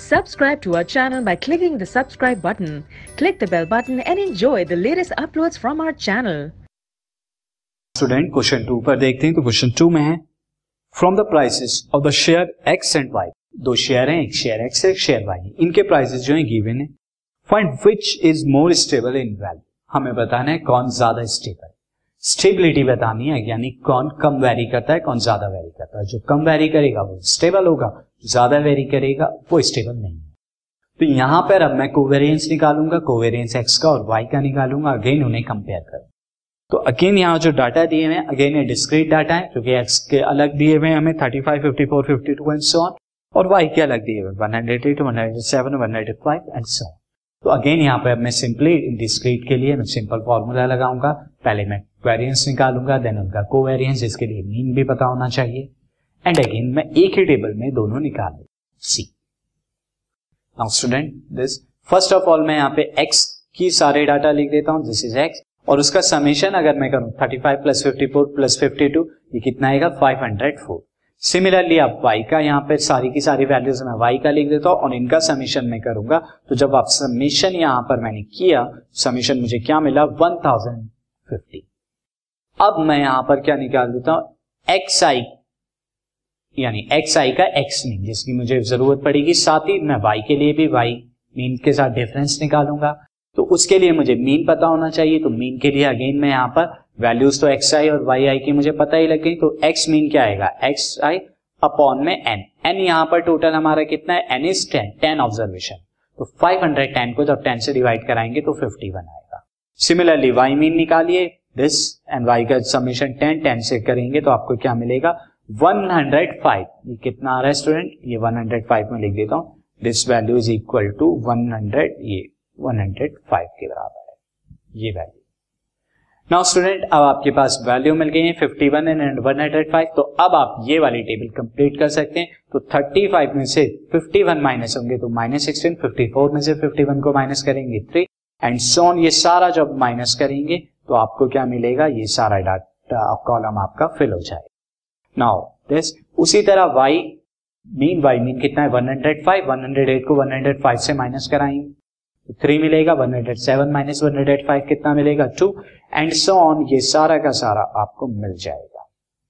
Subscribe to our channel by clicking the subscribe button. Click the bell button and enjoy the latest uploads from our channel. Student question 2 पर देखते हैं। तो question 2 में है from the prices of the share X and Y. दो share हैं, एक share x है, एक शेयर वाई है। इनके प्राइसेस जो है गिवन है। Find which is more stable in value. हमें बताना है कौन ज्यादा स्टेबल है। स्टेबिलिटी बतानी है, यानी कौन कम वेरी करता है, कौन ज्यादा वेरी करता है। जो कम वेरी करेगा वो स्टेबल होगा, जो ज्यादा वेरी करेगा वो स्टेबल नहीं है। तो यहां पर अब मैं कोवेरियंस निकालूंगा, कोवेरियंस एक्स का और वाई का निकालूंगा। अगेन उन्हें कंपेयर करूंगा। तो अगेन यहाँ जो डाटा दिए हुए हैं, अगेन ये डिस्क्रीट डाटा है क्योंकि एक्स के अलग दिए हुए हैं हमें 35, 54, 52 एंड सो ऑन, और वाई के अलग दिए हुए 108, 107, 105 एंड सो ऑन। तो अगेन यहाँ पे अब मैं सिंपली डिस्क्रीट के लिए मैं सिंपल फॉर्मूला लगाऊंगा। पहले मैं वेरिएंस निकालूंगा, देन उनका कोवेरियंस, जिसके लिए मीन भी पता होना चाहिए, एंड अगेन मैं एक ही टेबल में दोनों निकाल लूंगा। See now student this first of all मैं यहाँ पे एक्स की सारे डाटा लिख देता हूँ। दिस इज एक्स, और उसका समेशन अगर मैं करूं 35 प्लस 54 प्लस 52, ये कितना आएगा 504। सिमिलरली अब y का यहाँ पे सारी की सारी वैल्यूज मैं y का लिख देता हूं और इनका समेशन मैं करूंगा। तो जब आप समेशन यहाँ पर मैंने किया, समेशन मुझे क्या मिला 1050। अब मैं यहाँ पर क्या निकाल देता हूं xi, यानी xi का x मीन, जिसकी मुझे जरूरत पड़ेगी। साथ ही मैं y के लिए भी y मीन के साथ डिफरेंस निकालूंगा। तो उसके लिए मुझे मीन पता होना चाहिए। तो मीन के लिए अगेन मैं यहाँ पर वैल्यूज तो एक्स आई और वाई आई की मुझे पता ही लग गई। तो एक्स मीन क्या आएगा, एक्स आई अपॉन में एन। एन यहाँ पर टोटल हमारा कितना है, एन इज 10 ऑब्जर्वेशन। तो 510 को जब 10 से डिवाइड कराएंगे तो 51 आएगा। सिमिलरली वाई मीन निकालिए, दिस एंड वाई का समेशन 10 से करेंगे तो आपको क्या मिलेगा 105। ये कितना आ रहा है स्टूडेंट, ये 105 में लिख देता हूँ। This value is equal to 100, ये 105 के बराबर है ये वैल्यू। नाउ स्टूडेंट अब आपके पास वैल्यू मिल गई है 51 एंड 105। तो अब आप ये वाली टेबल कंप्लीट कर सकते हैं। तो 35 में से 51 माइनस होंगे तो -16, 54 में से 51 को माइनस करेंगे 3 एंड सो ऑन। ये सारा जब माइनस करेंगे तो आपको क्या मिलेगा, ये सारा डाटा कॉलम आपका फिल हो जाएगा। नाउ दिस उसी तरह y मीन कितना है 105, 108 को 105 से माइनस कराएंगे तो 3 मिलेगा। 107 माइनस 105 कितना मिलेगा 2 एंड सो ऑन। ये सारा का सारा आपको मिल जाएगा।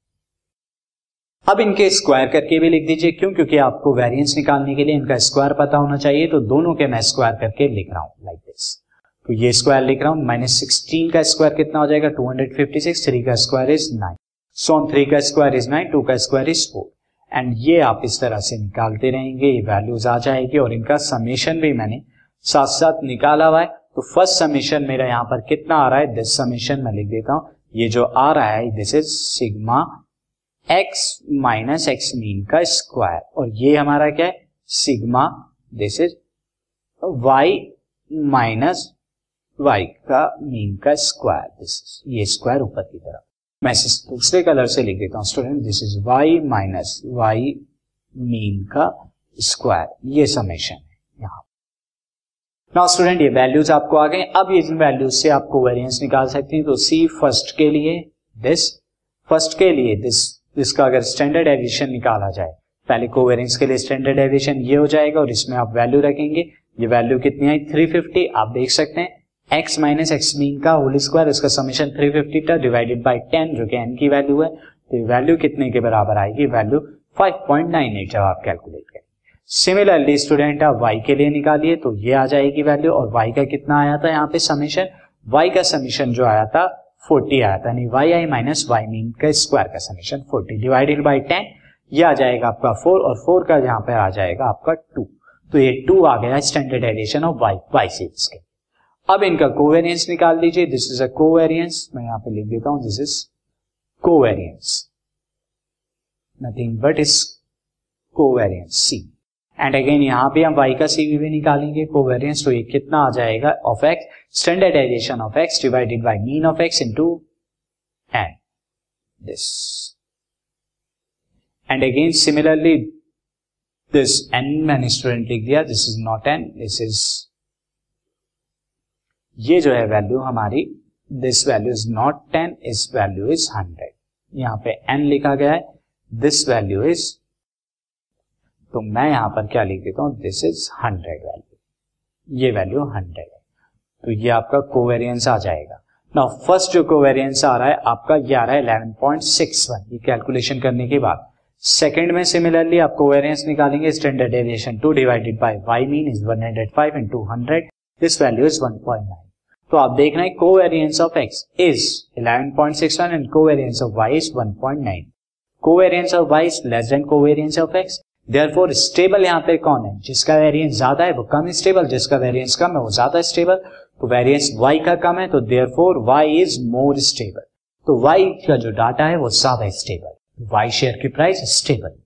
अब इनके स्क्वायर करके भी लिख दीजिए। क्यों, क्योंकि आपको वेरिएंस निकालने के लिए इनका स्क्वायर पता होना चाहिए। तो दोनों के मैं स्क्वायर करके लिख रहा हूं लाइक दिस। तो ये स्क्वायर लिख रहा हूं, -16 का स्क्वायर कितना हो जाएगा 256, 3 का स्क्वायर इज 9, सो ऑन 3 का स्क्वायर इज 9, 2 का स्क्वायर इज 4 एंड ये आप इस तरह से निकालते रहेंगे, ये वैल्यूज आ जाएगी। और इनका समेशन भी मैंने साथ साथ निकाला हुआ है। तो फर्स्ट समेशन मेरा यहां पर कितना आ रहा है, दिस समेशन मैं लिख देता हूं। ये जो आ रहा है this is sigma X minus X mean का स्क्वायर, और ये हमारा क्या है sigma this is Y minus Y का मीन का स्क्वायर। दिस ये स्क्वायर ऊपर की तरफ मैं दूसरे कलर से लिख देता हूं student. This is Y minus Y mean का स्क्वायर, ये समेशन है यहां। नाउ स्टूडेंट ये वैल्यूज आपको आ गए। अब ये वैल्यूज से आपको वेरिएंस निकाल सकते हैं। तो सी फर्स्ट के लिए दिस, फर्स्ट के लिए दिस, इसका अगर स्टैंडर्ड डेविएशन निकाला जाए, पहले कोवेरिएंस के लिए स्टैंडर्ड डेविएशन ये हो जाएगा और इसमें आप वैल्यू रखेंगे। ये वैल्यू कितनी आई 350। आप देख सकते हैं x माइनस एक्स मीन का होल स्क्वायर, इसका समेशन 350 था डिवाइडेड बाय 10 जो कि n की वैल्यू है। तो वैल्यू कितने के बराबर आएगी, वैल्यू 5.98 जब आप कैलकुलेट करें। सिमिलरली स्टूडेंट आप y के लिए निकालिए तो ये आ जाएगी वैल्यू, और y का कितना आया था यहाँ पे समेशन, y का समेशन जो आया था 40 आया था, यानी Y I minus Y mean का स्क्वायर का समेशन 40 डिवाइडेड बाय 10, ये आ जाएगा आपका 4 और 4 का यहाँ पे आ जाएगा आपका 2। तो ये 2 आ गया स्टैंडर्ड डेविएशन ऑफ y से इसके। अब इनका कोवेरिएंस निकाल दीजिए। दिस इज अ कोवेरिएंस, मैं यहाँ पे लिख देता हूं this is covariance, nothing but is covariance C. And again यहां पे हम y का सी भी निकालेंगे कोवेरिएंस। तो ये कितना आ जाएगा of X, standard deviation of X divided by mean of X into N this. And again similarly this N मैंने स्टूडेंट लिख दिया, this is not N, this is, ये जो है वैल्यू हमारी, दिस वैल्यू इज नॉट 10, इस value is 100। यहां पे n लिखा गया है, दिस वैल्यू इज तो मैं यहाँ पर क्या लिख देता हूँ, दिस इज 100 वैल्यू, ये वैल्यू 100 है, तो ये आपका कोवेरियंस आ जाएगा। नाउ फर्स्ट जो कोवेरियंस आ रहा है आपका ये आ रहा है 11.61, ये कैलकुलेशन करने के बाद। सेकंड में सिमिलरली आप कोवेरियंस निकालेंगे, standard deviation 2 divided by y mean is 105 into 100, this value is 1.9। तो आप देख रहे हैं covariance of x is 11.61 and covariance of y is 1.9। Covariance of y is less than covariance of x, therefore stable यहाँ पे कौन है, जिसका वेरिएंस ज्यादा है वो कम स्टेबल, जिसका वेरिएंस कम है वो ज्यादा स्टेबल। तो वेरिएंस y का कम है तो therefore y is more stable, तो y का जो डाटा है वो ज्यादा स्टेबल, y शेयर की प्राइस स्टेबल।